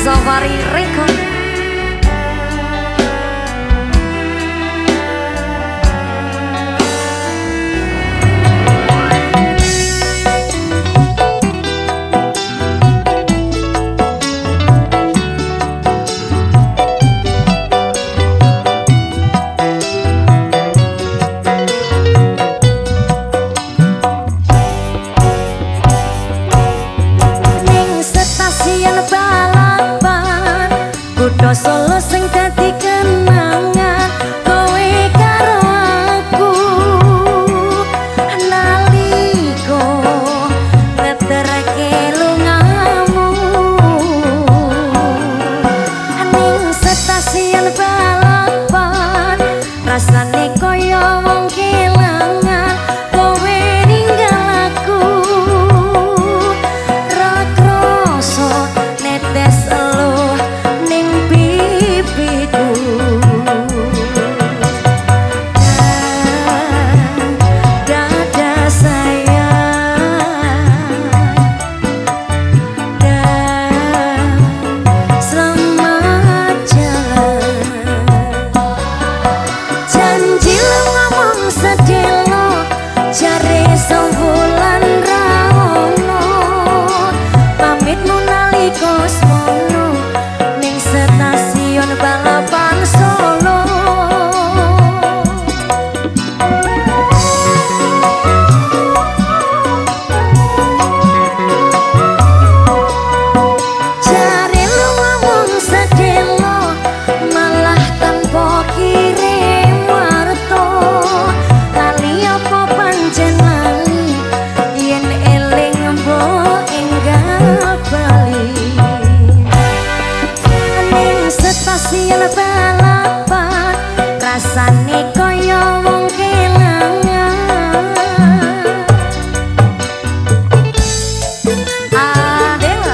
Safari Record. Solo sing dadi kenangan kowe karo aku naliko ngeterake lungamu ning stasiun balapan rasane koyo wong kelangan kowe ninggal aku ra kroso netes stasiun balapan rasane koyo wong kelangan Adela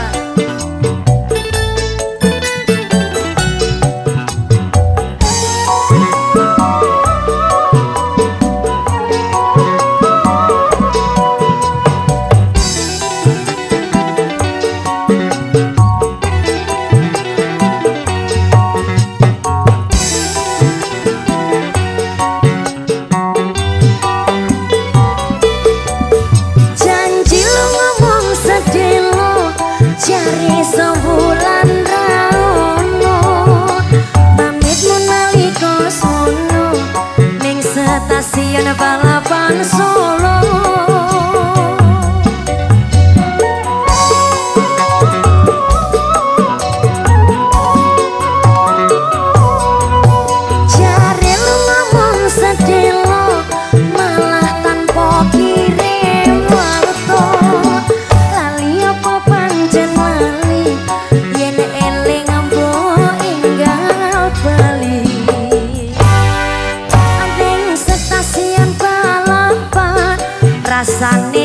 cari sebulan raono pamitmu naliko sono ning stasiun balapan Solo cari lu ngomong sedelo malah tanpa kirim waktu lali apa pancen yen eling mbok enggal bali ning stasiun balapan rasane